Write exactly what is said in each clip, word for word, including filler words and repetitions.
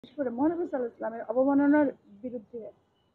বিশেষ করে মহানবী সাল্লাল্লাহু আলাইহি ওয়াসাল্লামের অবমাননার বিরুদ্ধে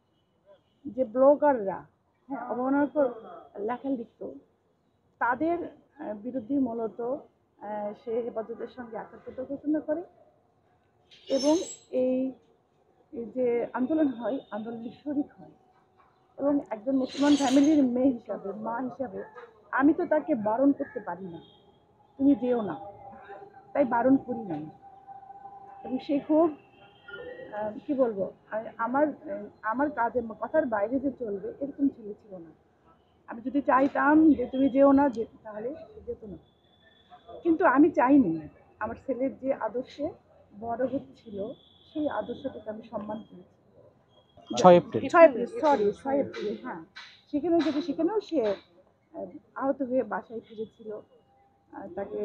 যে ব্লগাররা হ্যাঁ অবমাননাকর লেখা লিখত তাদের বিরুদ্ধে মূলত সে হেফাজতের সঙ্গে একাত্মতা ঘোষণা করে এবং এই যে আন্দোলন হয় আন্দোলনের শরিক হয় এবং একজন মুসলমান ফ্যামিলির মেয়ে হিসাবে মা হিসাবে আমি তো তাকে বারণ করতে পারি না, তুমি যেও না, তাই বারণ করি না। এবং সে খুব কি বলবো আমার আমার কাজের কথার বাইরে যে চলবে এরকম ছেলে ছিল না। আমি যদি চাইতাম যে তুমি যেও না যে তাহলে যেত না, কিন্তু আমি চাইনি। আমার ছেলের যে আদর্শে বড় হচ্ছিল সেই আদর্শটাকে আমি সম্মান করেছি। ছয় এপ্রিল ছয় এপ্রিল সরি ছয় এপ্রিল হ্যাঁ সেখানেও যেটা সেখানেও সে আহত হয়ে বাসায় ফিরেছিল। তাকে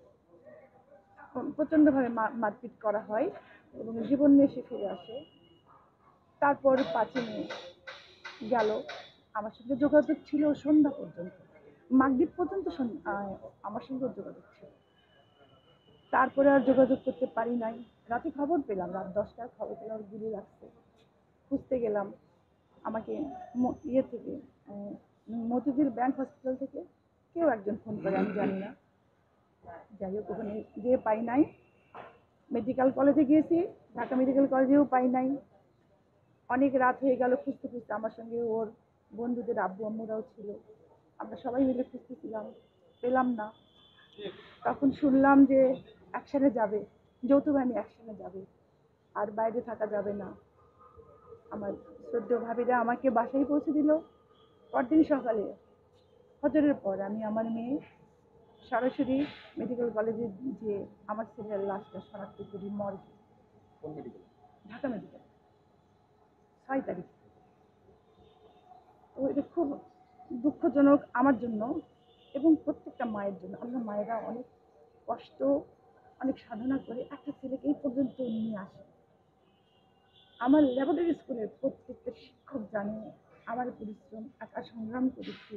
প্রচণ্ডভাবে মারপিট করা হয় এবং জীবন নিয়ে সে ফিরে আসে। তারপর পাঁচই মে গেল, আমার সঙ্গে যোগাযোগ ছিল সন্ধ্যা পর্যন্ত, মাগরিব পর্যন্ত আমার সঙ্গে যোগাযোগ ছিল। তারপরে আর যোগাযোগ করতে পারি নাই। রাতে খবর পেলাম, রাত দশটার খবর পেলাম গুলি লাগছে। খুঁজতে গেলাম, আমাকে ইয়ে থেকে মতিঝিল ব্যাংক হসপিটাল থেকে কেউ একজন ফোন করে, আমি জানি না। যাই হোক ওখানে গিয়ে পাই নাই। মেডিকেল কলেজে গিয়েছি, ঢাকা মেডিকেল কলেজেও পাই নাই। অনেক রাত হয়ে গেল খুঁজতে খুঁজতে। আমার সঙ্গে ওর বন্ধুদের আব্বু আম্মুরাও ছিল, আমরা সবাই মিলে খুঁজতেছিলাম, পেলাম না। তখন শুনলাম যে অ্যাকশনে যাবে, যৌথ বাহিনী অ্যাকশনে যাবে, আর বাইরে থাকা যাবে না। আমার শ্রদ্ধেয় ভাবিরা আমাকে বাসায় পৌঁছে দিল। পরদিন সকালে ফজরের পর আমি আমার মেয়ে সরাসরি মেডিকেল কলেজে গিয়ে আমার ছেলের লাশটা শনাক্ত করি মর্গে। ঢাকা মেডিকেল ছয় তারিখ। তো এটা খুব দুঃখজনক আমার জন্য এবং প্রত্যেকটা মায়ের জন্য। আমরা মায়েরা অনেক কষ্ট অনেক সাধনা করে একটা ছেলেকে এই পর্যন্ত নিয়ে আসে। আমার ল্যাবরেটরি স্কুলের প্রত্যেকটা শিক্ষক জানে আমার পরিশ্রম, একা সংগ্রাম করেছি।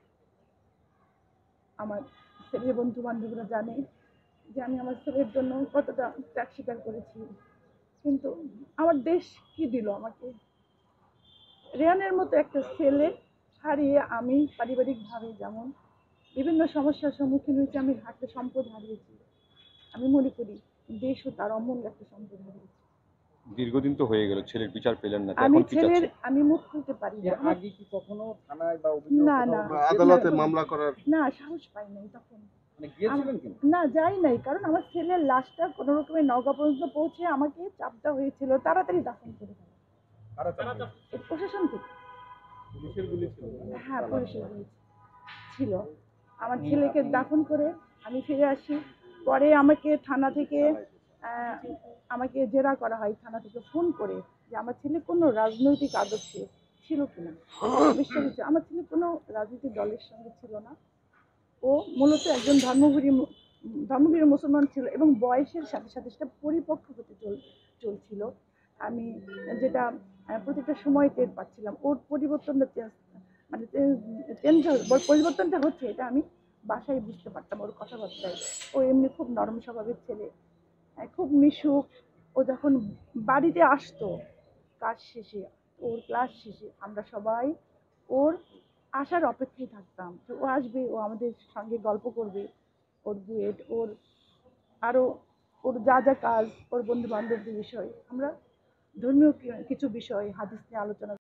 আমার ছেলের বন্ধু বান্ধবরা জানে যে আমি আমার ছেলের জন্য কতটা ত্যাগ স্বীকার করেছি। কিন্তু আমার দেশ কি দিল আমাকে? রেহানের মতো একটা ছেলে হারিয়ে আমি পারিবারিকভাবে যেমন বিভিন্ন সমস্যার সম্মুখীন হয়েছি, আমি একটা সম্পদ হারিয়েছি। আমি মনে করি দেশও তার অমূল্য একটা সম্পদ হারিয়েছে। দীর্ঘদিন তো হয়ে গেল, ছেলের বিচার পেলেন না, আমি এখন কি ছেলের চাচ্ছেন? আমি মুখ খুলতে পারি না। আগে কি কখনো থানায় বা অভিযোগ না না আদালতে মামলা করার না সাহস পাই নাই তখন। মানে গিয়েছিলেন কি? না যাই নাই, কারণ আমার ছেলের লাশটা কোনো রকমের নওগাঁ পর্যন্ত পৌঁছে আমাকে চাপ দেওয়া হয়েছিল তাড়াতাড়ি দাফন করে দেওয়া। প্রশাসন থেকে। পুলিশের গুলি ছিল? হ্যাঁ পুলিশের গুলি ছিল। আমার ছেলেকে দাফন করে আমি ফিরে আসি। পরে আমাকে থানা থেকে আমাকে জেরা করা হয়, থানা থেকে ফোন করে যে আমার ছেলে কোনো রাজনৈতিক আদর্শে ছিল কিনা। বিশ্বাস হচ্ছে আমার ছেলে কোনো রাজনৈতিক দলের সঙ্গে ছিল না। ও মূলত একজন ধর্মভীরী ধর্মভীর মুসলমান ছিল এবং বয়সের সাথে সাথে সেটা পরিপক্ক হতে চলছিল। আমি যেটা প্রত্যেকটা সময় টের পাচ্ছিলাম, ওর পরিবর্তনটা মানে চেঞ্জ পরিবর্তনটা হচ্ছে, এটা আমি বাসায় বুঝতে পারতাম ওর কথাবার্তায়। ও এমনি খুব নরম স্বভাবের ছেলে, খুব মিশুক। ও যখন বাড়িতে আসতো কাজ শেষে, ওর ক্লাস শেষে, আমরা সবাই ওর আসার অপেক্ষায় থাকতাম যে ও আসবে, ও আমাদের সঙ্গে গল্প করবে, ওর বুয়েট, ওর আরও ওর যা যা কাজ, ওর বন্ধু বান্ধবদের বিষয়, আমরা ধর্মীয় কিছু বিষয় হাদিস নিয়ে আলোচনা